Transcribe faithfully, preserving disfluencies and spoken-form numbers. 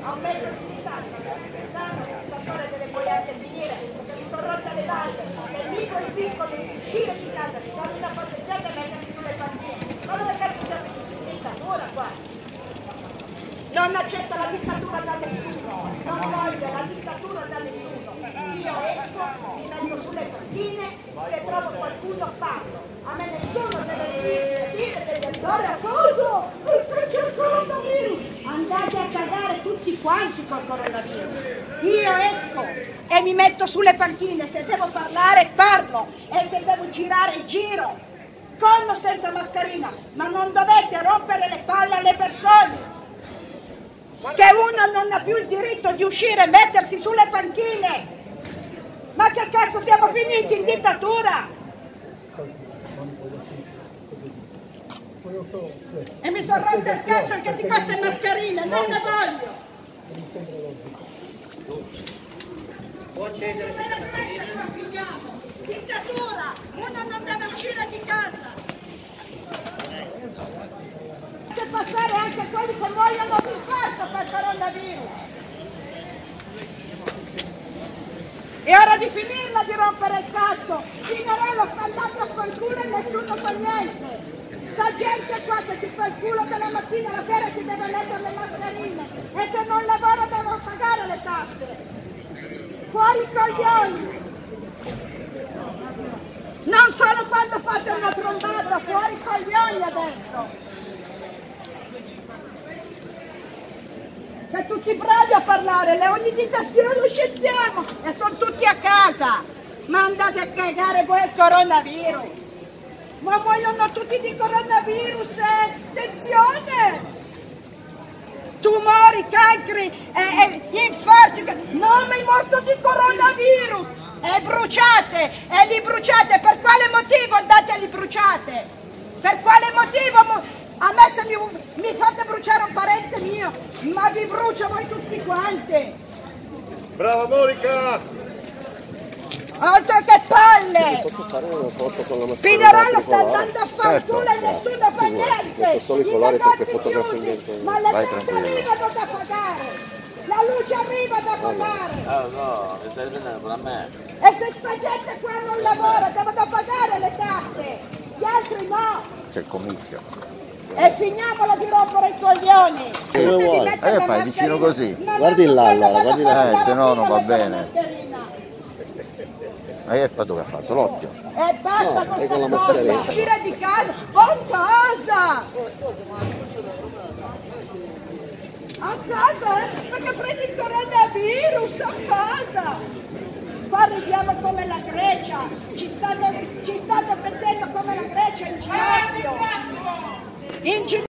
a un metro di distanza, l'amministratore delle bollette venire, perché mi sono rotte le valle, e mi proibiscono di uscire di casa, di fare una passeggiata e mettermi sulle bambine. Ma dove cazzo siamo in dittatura qua? Non accetto la dittatura da nessuno, non voglio la dittatura da nessuno. Io esco, mi metto sulle panchine, se trovo qualcuno parlo. A me nessuno deve dire, deve andare a cosa, perché c'è il coronavirus. Andate a cagare tutti quanti col coronavirus. Io esco e mi metto sulle panchine, se devo parlare parlo e se devo girare giro, con o senza mascherina, ma non dovete rompere le palle alle persone. Che uno non ha più il diritto di uscire e mettersi sulle panchine. Ma che cazzo siamo finiti in dittatura? E mi sono rotto il cazzo anche di queste mascherine, non ne voglio. Dittatura, uno non deve uscire di casa. Deve passare anche quelli che muoiono di infarto per il coronavirus. È ora di finirla di rompere il cazzo. Finirello sta andando a quel culo e nessuno fa niente. Sta gente qua che si fa il culo dalla mattina alla sera si deve mettere le mascherine e se non lavora devono pagare le tasse. Fuori i coglioni! Non solo quando fate una trombata, fuori i coglioni adesso! Siete tutti bravi a parlare, le ogni dita lo scendiamo e sono tutti a casa! Ma andate a cagare voi il coronavirus! Ma vogliono tutti di coronavirus, eh? Attenzione! Tumori, cancri, eh, eh, infarti, non è morto di coronavirus! E bruciate, e li bruciate, per quale motivo andate e li bruciate? Per quale motivo? A me se mi, mi fate bruciare un parente mio, ma vi brucio voi tutti quanti! Brava Monica! Altro che palle! Posso fare una foto con la mascherina? Pinerolo sta andando a fare certo, culo e nessuno fa niente! Metto solo i colori perché fotografo niente. Ma le Vai tasse tranquillo. arrivano da pagare! La luce arriva da pagare! Ah no, mi stai vedendo a me. E se sta gente qua non lavora, devono pagare le tasse! Gli altri no! C'è il comizio. E finiamola di rompere i coglioni! Come vuoi? Eh, fai vicino così. Guardi là, allora, guardi là. Eh, se no non va bene. Hai fotografato l'occhio. E basta No, con e con la sta mascherina. cosa! Uscire di casa! Con cosa? A casa, eh? Perché prendi il coronavirus a casa! Qua arriviamo come la Grecia! Ci stanno, ci stanno mettendo come la Grecia in ginocchio! In ginocchio!